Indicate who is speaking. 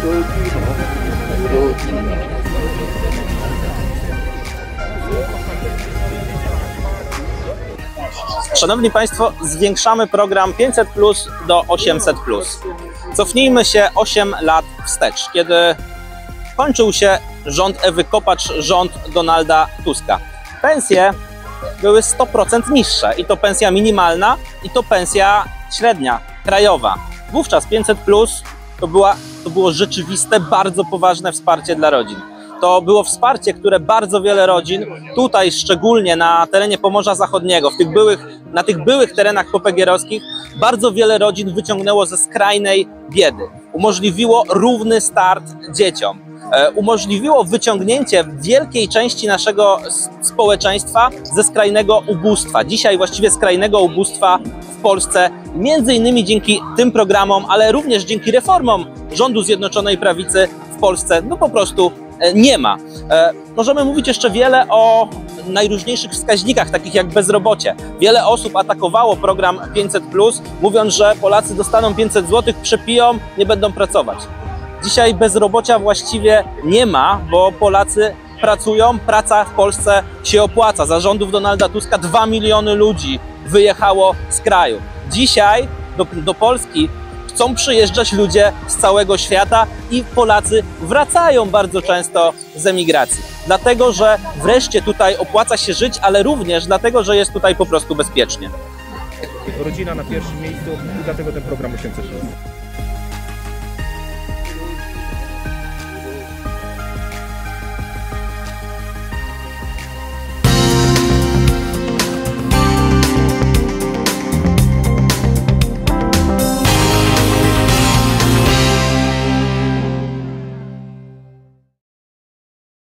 Speaker 1: Szanowni Państwo, zwiększamy program 500 do 800. Cofnijmy się 8 lat wstecz, kiedy kończył się rząd Ewy Kopacz, rząd Donalda Tuska. Pensje były 100% niższe i to pensja minimalna i to pensja średnia, krajowa. Wówczas 500 to było rzeczywiste, bardzo poważne wsparcie dla rodzin. To było wsparcie, które bardzo wiele rodzin, tutaj szczególnie na terenie Pomorza Zachodniego, na tych byłych terenach popegierowskich, bardzo wiele rodzin wyciągnęło ze skrajnej biedy. Umożliwiło równy start dzieciom. Umożliwiło wyciągnięcie wielkiej części naszego społeczeństwa ze skrajnego ubóstwa. Dzisiaj właściwie skrajnego ubóstwa w Polsce, między innymi dzięki tym programom, ale również dzięki reformom rządu Zjednoczonej Prawicy w Polsce, no po prostu nie ma. Możemy mówić jeszcze wiele o najróżniejszych wskaźnikach, takich jak bezrobocie. Wiele osób atakowało program 500+, mówiąc, że Polacy dostaną 500 zł, przepiją, nie będą pracować. Dzisiaj bezrobocia właściwie nie ma, bo Polacy pracują, praca w Polsce się opłaca. Za rządów Donalda Tuska 2 miliony ludzi wyjechało z kraju. Dzisiaj do Polski chcą przyjeżdżać ludzie z całego świata i Polacy wracają bardzo często z emigracji. Dlatego, że wreszcie tutaj opłaca się żyć, ale również dlatego, że jest tutaj po prostu bezpiecznie.
Speaker 2: Rodzina na pierwszym miejscu i dlatego ten program 800+.